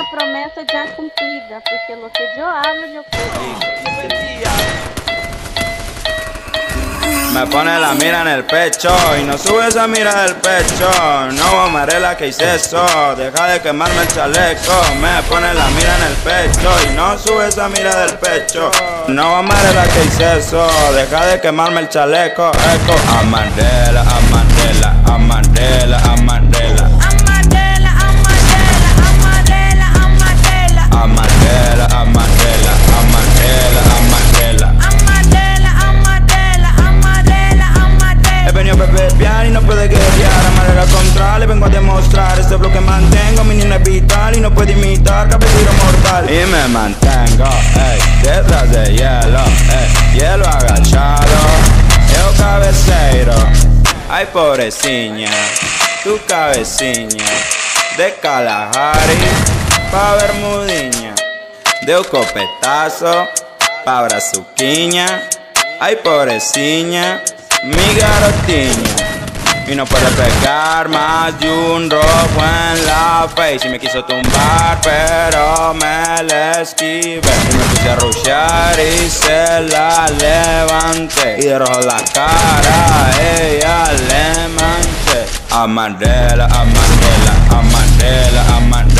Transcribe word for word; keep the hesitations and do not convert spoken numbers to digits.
promessa ya cumplida, porque lo que yo hablo, yo cumplo. Me pone la mira en el pecho y no sube esa mira del pecho. No, amarela, que hice eso? Deja de quemarme el chaleco. Me pone la mira en el pecho y no sube esa mira del pecho. No, amarela, que hice eso? Deja de quemarme el chaleco. Eco, amarela, amarela, amarela, amarela. Amarela, amarela, amarela, amarela. Amarela, amarela, amarela, amarela. Amarela, amarela, amarela, amarela. He venido a beber y no puede guerrear. Amarela contra, le vengo a demostrar. Este bloque mantengo, mi niño es vital y no puede imitar cabecero mortal. Y me mantengo, ey, detrás de hielo, ey, hielo agachado. Eu cabeceiro, ay pobrecina, tu cabeciña. De Kalahari pa Bermudiña, de un copetazo pa Brazuquiña. Ay pobrecina, mi garotiña. Y no puede pegar más de un rojo en la face. Y me quiso tumbar pero me le esquivé. Y me puse a rushear y se la levanté. Y de rojo la cara ella le manché. Amarela, amarela, amarela, amarela.